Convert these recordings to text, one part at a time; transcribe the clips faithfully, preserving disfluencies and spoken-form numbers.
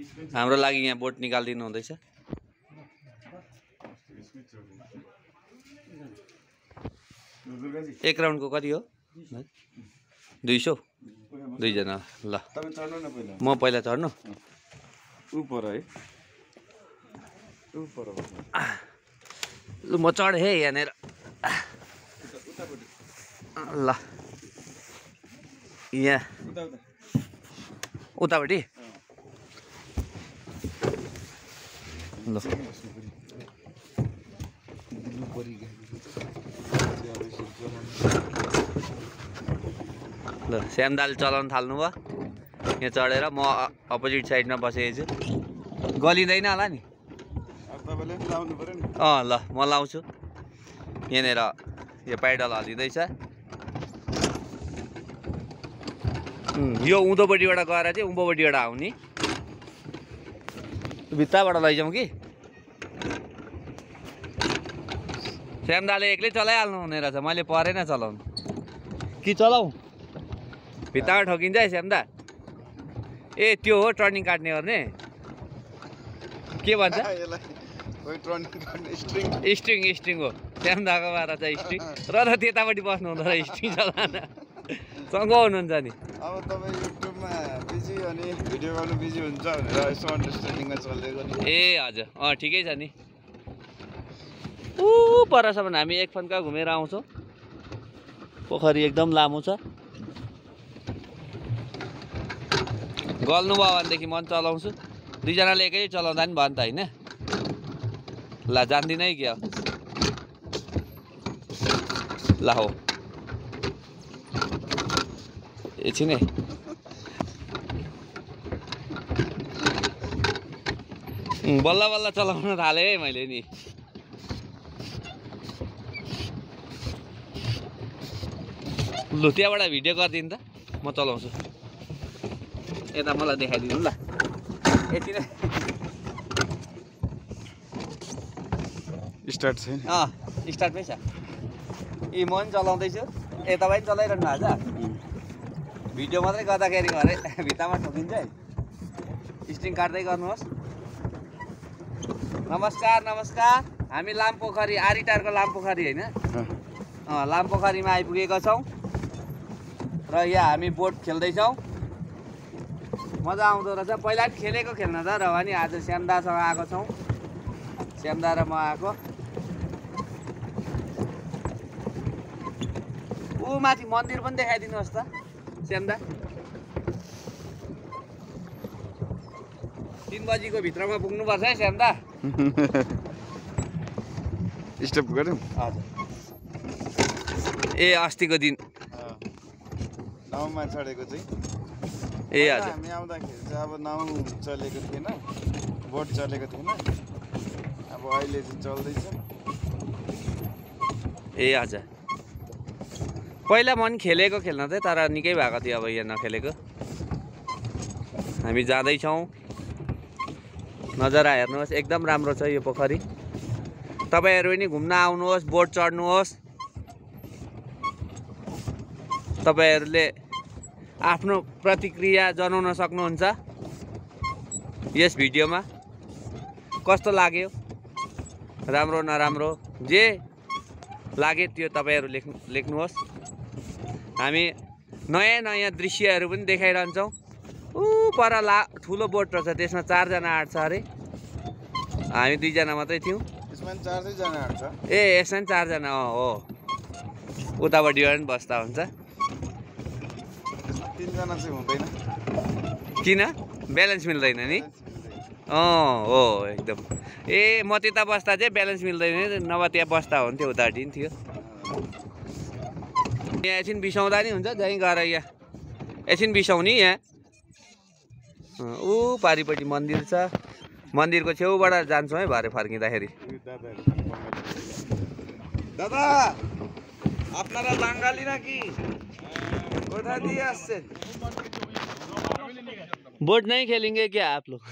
हाम्रो लागि यहाँ बोट निकालिदिनु हुँदैछ। एक राउन्डको कति हो? दुई सौ दुईजना। ल म पहिला चढ्नु। ल म चढ है यहाँनिर। ल यहाँ उतापट्टि ल ल श्यामदाले चलाउन थाल्नु भयो। यहाँ चढेर म अपोजिट साइडमा बसेको छु। गलिँदैन होला नि? अँ ल म लाउँछु। यहाँनिर यो पाइडल हल्लिँदैछ। यो उँधोपट्टिबाट गएर चाहिँ उँभोपट्टिबाट आउने। भित्ताबाट लैजाउँ कि? श्यामदाले एक्लै चलाइहाल्नु हुने रहेछ। मैले परेन चलाउनु कि चलाऊ? भित्तामा ठोकिन्छ है श्यामदा। ए त्यो हो टर्निङ काट्ने गर्ने? के भन्छ? स्ट्रिङ स्ट्रिङ हो श्यामदाको बाह्र चाहिँ स्ट्रिङ। र त त्यतापट्टि बस्नु हुँदो रहेछ स्ट्रिङ चलाएर। सँगो हुनुहुन्छ नि। अब तपाईँ युट्युबमा बिजी अनि भिडियो गर्नु बिजी हुन्छ भनेर यसो अन्डरस्ट्यान्डिङमा चलेको नि। ए हजुर अँ ठिकै छ नि। ऊ परसम्म हामी एक फन्का घुमेर आउँछौँ। पोखरी एकदम लामो छ। गल्नु भयो भनेदेखि म चलाउँछु। दुईजनाले एकै चलाउँदा नि भयो नि त होइन? ल जान्दिनँ है क्या? ल हो एकछिन है। बल्ल बल्ल चलाउन थालेँ है मैले नि। लु त्यहाँबाट भिडियो गरिदिनु त, म चलाउँछु। यता मलाई देखाइदिनु ल। यति नै स्टार्ट छैन? अँ स्टार्टमै छ। ए म पनि चलाउँदैछु। ए तपाईँ पनि चलाइरहनु भएको छ? भिडियो मात्रै गर्दाखेरि घरै भित्तामा ठोकिन्छ है। स्ट्रिङ काट्दै गर्नुहोस्। नमस्कार नमस्कार। हामी लामपोखरी आरिटारको लामपोखरी होइन? अँ लामपोखरीमा आइपुगेका छौँ र यहाँ हामी बोट खेल्दैछौँ। मजा आउँदो रहेछ। पहिला पनि खेलेको खेल्न त र भने आज श्यामदासँग आएको छौँ। श्यामदा र म आएको। ऊ माथि मन्दिर पनि देखाइदिनुहोस् त श्यामदा। तिन बजीको भित्रमा पुग्नुपर्छ है श्यामदा। स्टप गऱ्यौँ? हजुर। ए अस्तिको दिन नाउमा चढेको चाहिँ। ए हजुर। हामी आउँदाखेरि चाहिँ अब नाउ चलेको थिएन, बोट चलेको थिएन। अब अहिले चाहिँ चल्दैछ। ए हजुर। पहिला म पनि खेलेको खेल्न चाहिँ, तर निकै भएको थियो अब यहाँ नखेलेको। हामी जाँदैछौँ। नजारा हेर्नुहोस् एकदम राम्रो छ यो पोखरी। तपाईँहरू पनि घुम्न आउनुहोस्, बोट चढ्नुहोस्। तपाईँहरूले आफ्नो प्रतिक्रिया जनाउन सक्नुहुन्छ यस भिडियोमा। कस्तो लाग्यो, राम्रो नराम्रो जे लाग्यो त्यो तपाईँहरू लेख्नु लेख्नुहोस्। हामी नयाँ नयाँ दृश्यहरू पनि देखाइरहन्छौँ। ऊ पर ला ठुलो बोट रहेछ, त्यसमा चारजना आँट्छ अरे। हामी दुईजना मात्रै थियौँ। यसमा चारजना आँट्छ? ए यसमा पनि चारजना हो। उतापट्टिबाट पनि बस्दा हुन्छ। तिनजना चाहिँ हुँदैन। किन? ब्यालेन्स मिल्दैन नि? अँ हो एकदम। ए म त्यता बस्दा चाहिँ ब्यालेन्स मिल्दैन, नभए त्यहाँ बस्दा हुन्थ्यो, उतापट्टि पनि थियो। यहाँ एकछिन बिसाउँदा नि हुन्छ। जहीँ गएर यहाँ एकछिन बिसाउने यहाँ। ऊ पारिपट्टि मन्दिर छ। मन्दिरको छेउबाट जान्छौँ है भरे फर्किँदाखेरि। दादा আপনারা বাঙালি নাকি? কোথা দিয়ে আসছেন? बोट नहीं खेलेंगे क्या आप लोग?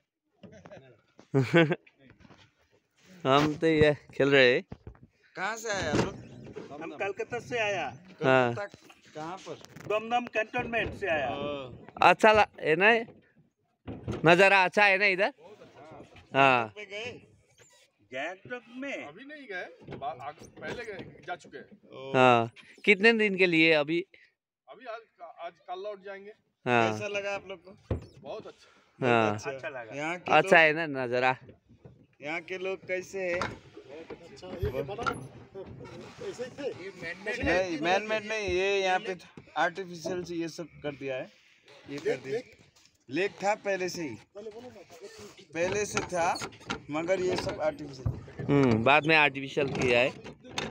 हम तो ये खेल रहे हैं। कहाँ से आए आप लोग? हम कलकत्ता से आया। हाँ। कहाँ पर? दमदम कैंटोनमेंट से आया। अच्छा ला है ना? नज़ारा अच्छा है ना इधर? हाँ। पे गए गैंगटॉक में अभी नहीं गए, पहले गए, जा चुके हैं। हाँ, कितने दिन के लिए अभी? अभी आज आज कल लौट जाएंगे। हाँ कैसा लगा आप लोग को? बहुत अच्छा। हाँ, अच्छा लगा। यहाँ के अच्छा लोग है ना नज़ारा? यहाँ के लोग कैसे है? नहीं मैन मेड नहीं, ये यहाँ पे आर्टिफिशियल से ये सब कर दिया है। ये कर दिया। लेक था पहले से ही, पहले से था मगर ये सब आर्टिफिशियल। हम्म बाद में आर्टिफिसियल किया है।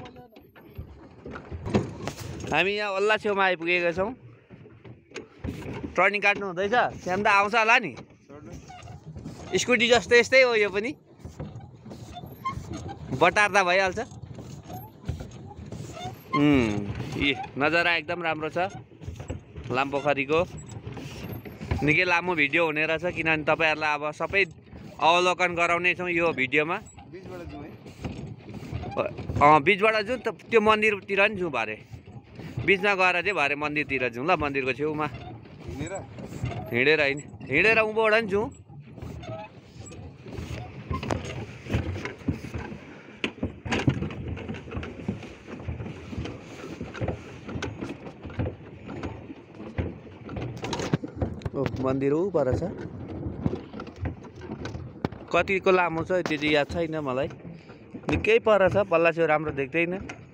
हामी यहाँ वल्ला छेउमा आइपुगेका छौँ। टर्निङ काट्नु हुँदैछ, स्याम्दा आउँछ होला नि। स्कुटी जस्तो यस्तै हो यो पनि, बटार्दा भइहाल्छ। ए नजारा एकदम राम्रो छ लामपोखरीको। निकै लामो भिडियो हुने रहेछ, किनभने तपाईँहरूलाई अब सबै अवलोकन गराउने छौँ यो भिडियोमा। बीचबाट जाउँ है? अँ बिचबाट जाउँ त, त्यो मन्दिरतिर नि जाउँ भरे। बिचमा गएर चाहिँ भरे मन्दिरतिर जाउँ ल, मन्दिरको छेउमा हिँडेर हिँडेर होइन, हिँडेर उँभोबाट नि जाउँ। ओ मन्दिर ऊ पर छ, कतिको लामो छ त्यो चाहिँ याद छैन मलाई, निकै पर छ, पल्ला छेउ राम्रो देख्दैन।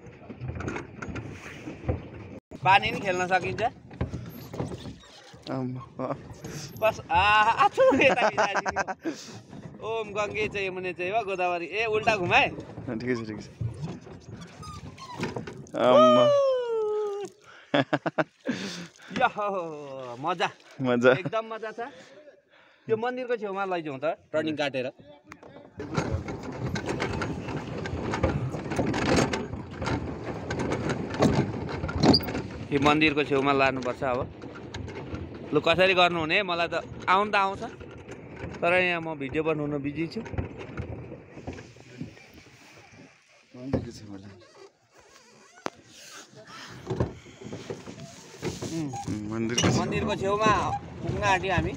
पानी नि खेल्न सकिन्छ बस। आछु यता ओम गङ्गे चाहिँ यमुने चाहिँ हो गोदावरी। ए उल्टा घुमाए, ठिकै छ ठिकै छ। आम्मा यहो मजा मजा एकदम मजा छ। त्यो मन्दिरको छेउमा लैजाउँ त टर्निङ काटेर। यो मन्दिरको छेउमा लानुपर्छ अब। लु कसरी गर्नुहुने, मलाई त आउनु त आउँछ, तर यहाँ म भिडियो बनाउनु बिजी छु। मन्दिरको मन्दिरको छेउमा पुग्न आँट्यौँ हामी।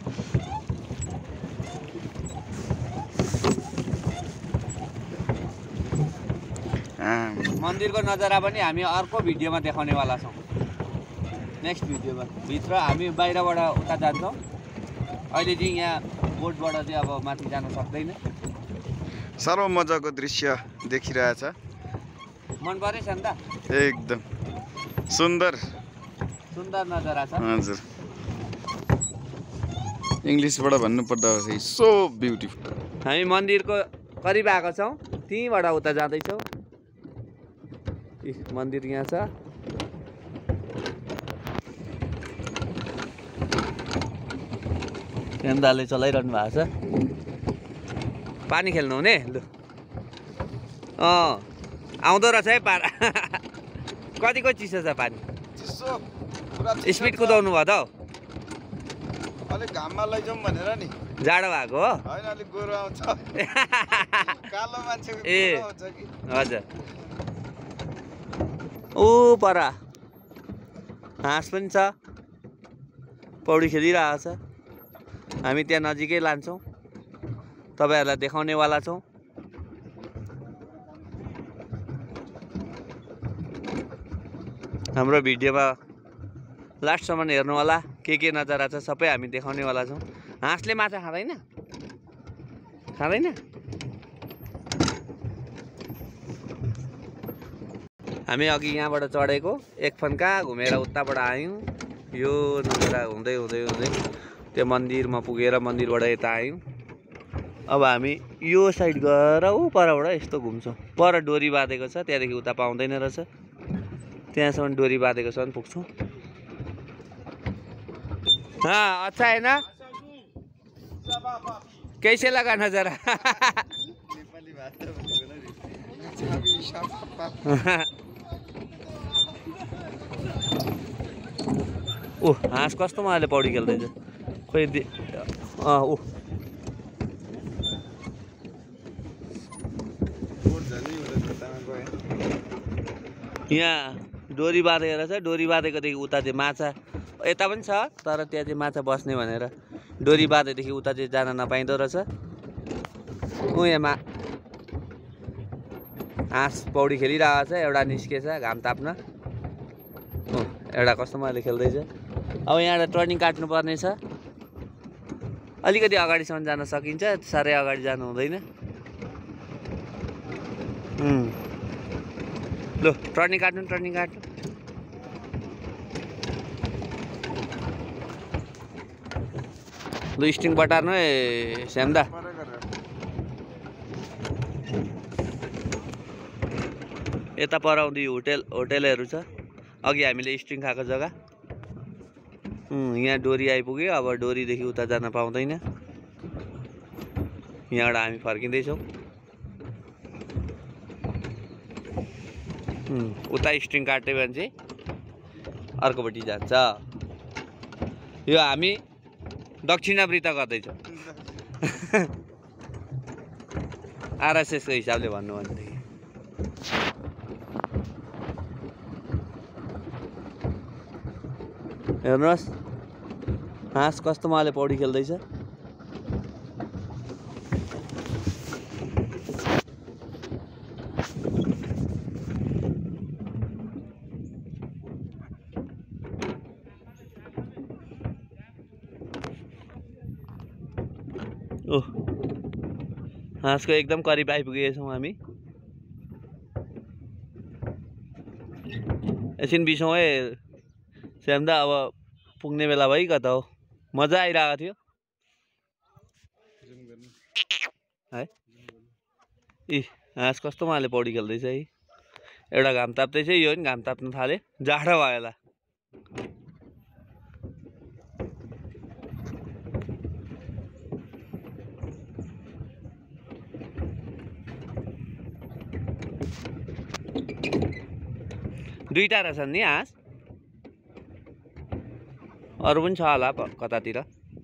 मन्दिरको नजारा पनि हामी अर्को भिडियोमा देखाउनेवाला छौँ, नेक्स्ट भिडियोमा। भित्र हामी बाहिरबाट उता जान्छौँ, अहिले चाहिँ यहाँ बोटबाट चाहिँ अब माथि जान सक्दैन। साह्रो मजाको दृश्य देखिरहेछ, मन पऱ्यो स्याम्दा? एकदम सुन्दर सुन्दर नजारा छ। हजुर, इङ्ग्लिसबाट भन्नुपर्दा चाहिँ सो ब्युटिफुल। हामी मन्दिरको करिब आएको छौँ, त्यहीँबाट उता जाँदैछौँ। मन्दिर यहाँ छ। स्याम्दाले चलाइरहनु भएको छ। पानी खेल्नु हुने? लु अँ आउँदो रहेछ है पारा। कतिको चिसो छ पानी? चिसो पुरा स्पिड कुदाउनु भयो त हौ? अलिक घाममा लैजाउँ भनेर नि। जाडो भएको हो? होइन अलिक गोरो आउँछ, कालो मान्छेको ए गोरो आउँछ कि। हजुर। ऊ पर हाँस पनि छ, पौडी खेलिरहेको छ। हामी त्यहाँ नजिकै लान्छौँ, तपाईँहरूलाई देखाउनेवाला छौँ। हाम्रो भिडियोमा लास्टसम्म हेर्नु होला, के के नजारा छ सबै हामी देखाउनेवाला छौँ। हाँसले माछा खाँदैन? खाँदैन? हामी अघि यहाँबाट चढेको, एक फन्का घुमेर उताबाट आयौँ। यो नजारा हुँदै हुँदै हुँदै त्यो मन्दिरमा पुगेर मन्दिरबाट यता आयौँ। अब हामी यो साइड गएर ऊ परबाट यस्तो घुम्छौँ। पर डोरी बाँधेको छ, त्यहाँदेखि उता पाउँदैन रहेछ, त्यहाँसम्म डोरी बाँधेको छ भने पुग्छौँ। हाँ अच्छा है ना? कैसे लगा नजारा? ओ हाँस कस्तो मजाले पौडी खेल्दैछ खोइ। अँ ऊ यहाँ डोरी बाँधेको रहेछ, डोरी बाँधेकोदेखि उता चाहिँ माछा यता पनि छ, तर त्यहाँ चाहिँ माछा बस्ने भनेर डोरी बाँधेदेखि उता चाहिँ जान नपाइँदो रहेछ। ऊ यहाँ हाँस पौडी खेलिरहेको छ, एउटा निस्केछ घाम ताप्न। हो एउटा कस्टमरले खेल्दैछ। अब यहाँबाट टर्निङ काट्नुपर्ने छ, अलिकति अगाडिसम्म जान सकिन्छ, साह्रै अगाडि जानु हुँदैन। ल टर्निङ काट्नु टर्निङ काट्नु। ल स्टिङ बटार्नु है श्यामदा। यता पराउँदी होटेल होटेलहरू छ, अघि हामीले स्टिङ खाएको जग्गा। यहाँ डोरी आइपुग्यो, अब डोरीदेखि उता जान पाउँदैन। यहाँबाट हामी फर्किँदैछौँ। उता स्ट्रिङ काट्यो भने चाहिँ अर्कोपट्टि जान्छ। यो हामी दक्षिणावृत्त गर्दैछौँ आरएसएसको हिसाबले भन्नु भनेदेखि। हेर्नुहोस् हाँस कस्तो मजाले पौडी खेल्दैछ। ओह हाँसको एकदम करिब आइपुगेछौँ हामी। एकछिन बिसौँ है श्यामदा, अब पुग्ने बेला भइ कता हो। मजा आइरहेको थियो है। इ हाँस कस्तो मजाले पौडी खेल्दैछ है। एउटा घाम ताप्दैछ, यो पनि घाम ताप्न थाले, जाडो भयो होला। दुईटा रहेछन् नि हाँस, अरू पनि छ होला कतातिर।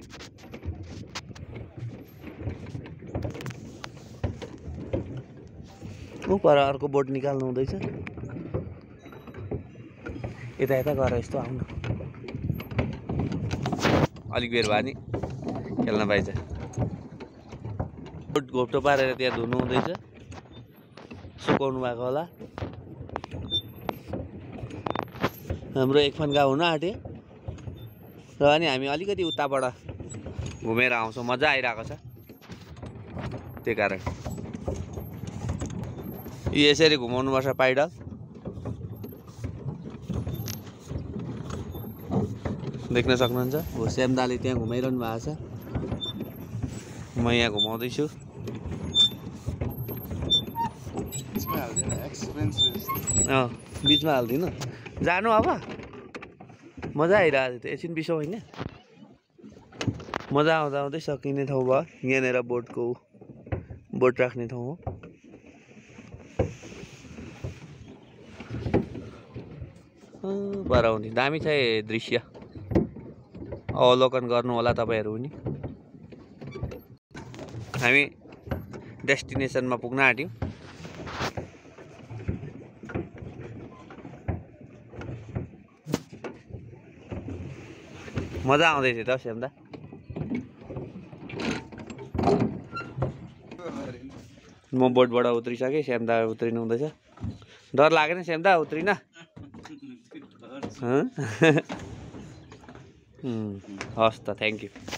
ऊ पर अर्को बोट निकाल्नु हुँदैछ। यता यता गएर यस्तो आउनु, अलिक बेर भयो नि खेल्न पाइन्छ। बोट घोप्टो पारेर त्यहाँ धुनु हुँदैछ, सुकाउनु भएको होला। हाम्रो एक फन्का हुन आँट्यो र अनि हामी अलिकति उताबाट घुमेर आउँछौँ। मजा आइरहेको छ, त्यही कारण यसरी घुमाउनुपर्छ पाइडल। देख्न सक्नुहुन्छ हो श्यामदाले त्यहाँ घुमाइरहनु भएको छ, म यहाँ घुमाउँदैछु। अँ बिचमा हाल्दिनँ, जानु अब मजा आइरहेको थियो। एकछिन बिसौँ होइन, मजा आउँदा आउँदै सकिने ठाउँ भयो। यहाँनिर बोटको बोट राख्ने ठाउँ हो। बराउने दामी छ दृश्य, अवलोकन गर्नु होला तपाईँहरू पनि। हामी डेस्टिनेसनमा पुग्न आँट्यौँ। मजा आउँदै थियो त श्यामदा। म बोटबाट उत्रिसकेँ, श्यामदा उत्रिनु हुँदैछ। डर लागेन श्यामदा उत्रिन? हस् त, थ्याङ्क यू।